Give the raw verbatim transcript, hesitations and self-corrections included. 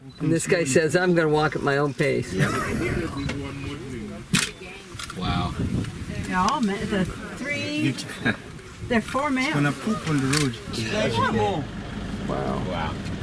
And this guy says, I'm going to walk at my own pace. Yep. Wow. Yeah, all men, the three, they're four males. Gonna poop on the road. Wow. Wow.